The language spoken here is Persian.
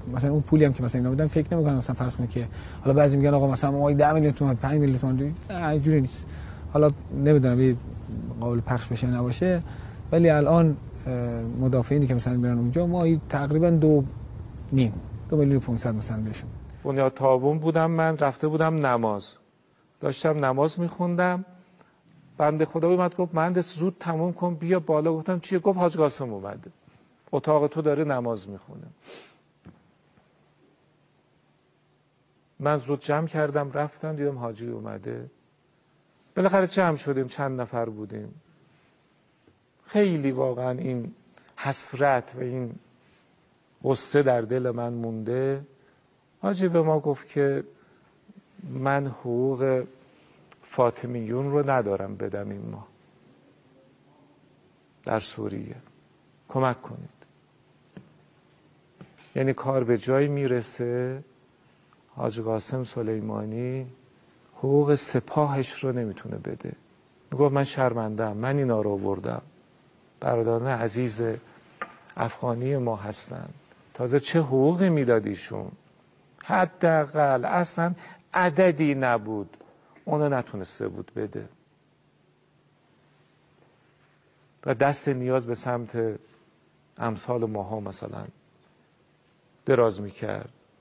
مثلا اون پولی هم که مثلا اینا بدن فکر نمی‌کنن مثلا فرض کنید که حالا بعضی میگن آقا مثلا ما 10 میلیون تومان 5 میلیون تومان اینجوری نیست. حالا نمیدونم یه قابل پخش بشه نباشه، ولی الان مدافعینی که مثلا میرن اونجا ما تقریبا 2 میلیون و 500 مثلا بهشون. بنیاد تابون بودم، من رفته بودم نماز، داشتم نماز میخوندم، بنده خدا اومد گفت مهندس زود تموم کن بیا بالا. گفتم چیه؟ گفت حاج قاسم اومده، اتاق تو داره نماز میخونه. من زود جمع کردم رفتم، دیدم حاجی اومده. بالاخره جمع شدیم، چند نفر بودیم. خیلی واقعا این حسرت و این غصه در دل من مونده. حاجی به ما گفت که من حقوق فاطمیون رو ندارم بدم این ماه در سوریه، کمک کنید. یعنی کار به جایی میرسه حاج قاسم سلیمانی حقوق سپاهش رو نمیتونه بده. میگفت من شرمندم، من اینا رو آوردم، برادران عزیز افغانی ما هستن، تازه چه حقوقی میدادیشون؟ حداقل اصلا عددی نبود، اونو نتونسته بود بده و دست نیاز به سمت امثال ماها مثلا دراز میکرد.